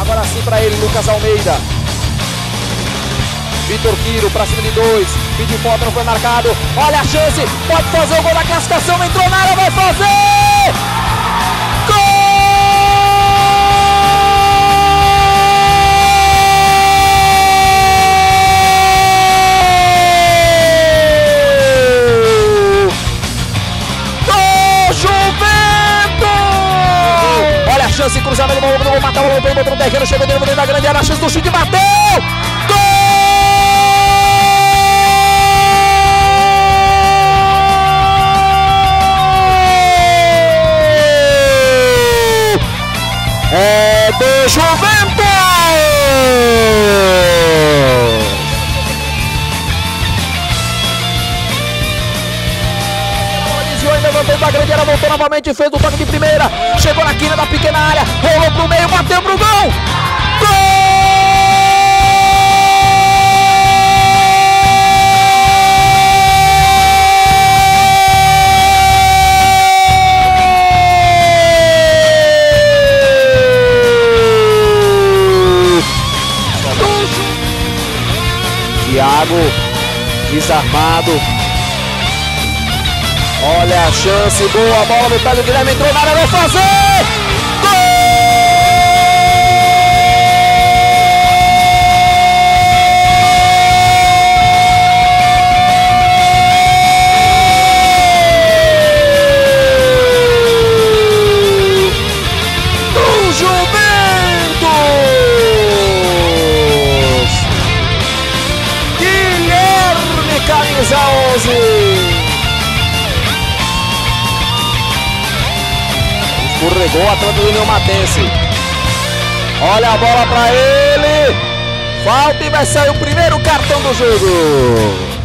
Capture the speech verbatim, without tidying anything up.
Agora sim para ele, Lucas Almeida. Vitor Quiro pra cima de dois. Pediu falta, não foi marcado. Olha a chance, pode fazer o gol da classificação. Entrou na área, vai fazer! Gol! Do Juventus! Olha a chance, cruzamento, não vou matar o gol, botou no terreno, chegou dentro da grande área, a chance do chute, bateu! É do Juventus! Desviou e levantou da grande área, voltou novamente, fez o toque de primeira, chegou na quina da pequena área, rolou pro meio, bateu pro gol! Gol! Thiago, desarmado. Olha a chance, boa bola no pé do Guilherme, entrou na área, vai fazer! Gol! Do Juventus! Camisa onze. Escorregou o atleta do Neumatense. Olha a bola para ele. Falta e vai sair o primeiro cartão do jogo.